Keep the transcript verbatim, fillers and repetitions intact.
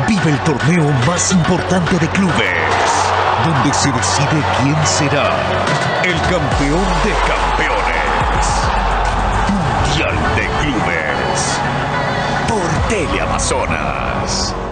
Vive el torneo más importante de clubes, donde se decide quién será el campeón de campeones. Mundial de Clubes. Por Teleamazonas.